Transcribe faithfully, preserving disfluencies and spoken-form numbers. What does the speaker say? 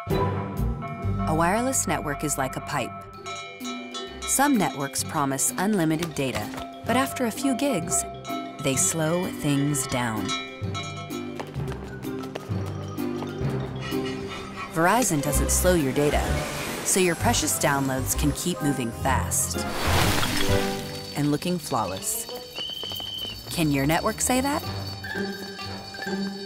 A wireless network is like a pipe. Some networks promise unlimited data, but after a few gigs, they slow things down. Verizon doesn't slow your data, so your precious downloads can keep moving fast and looking flawless. Can your network say that?